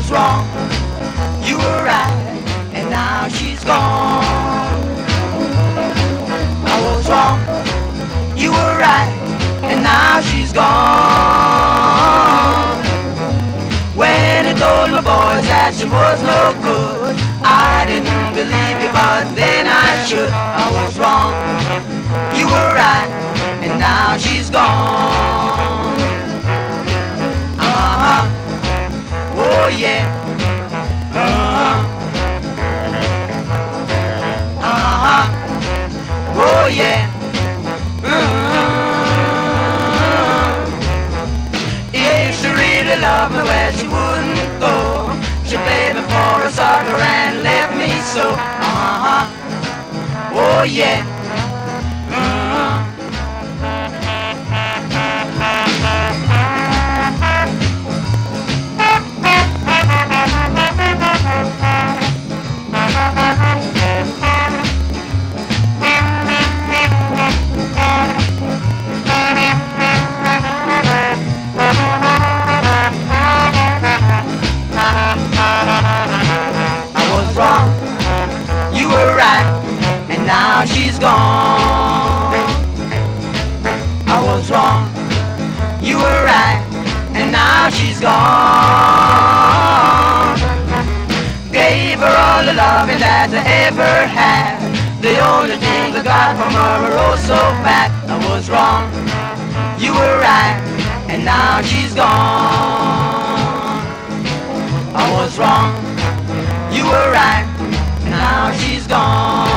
was wrong, you were right, and now she's gone. I was wrong, you were right, and now she's gone. When I told my boys that she was no good, I didn't believe you, but then I should. I was wrong, you were right, and now she's gone. Oh yeah. Oh yeah. If she really loved me, well, she wouldn't go. She played me for a sucker and left me so. Oh yeah. Now she's gone. I was wrong, you were right, and now she's gone. Gave her all the loving that I ever had. The only thing I got from her were oh so bad. I was wrong, you were right, and now she's gone. I was wrong, you were right, and now she's gone.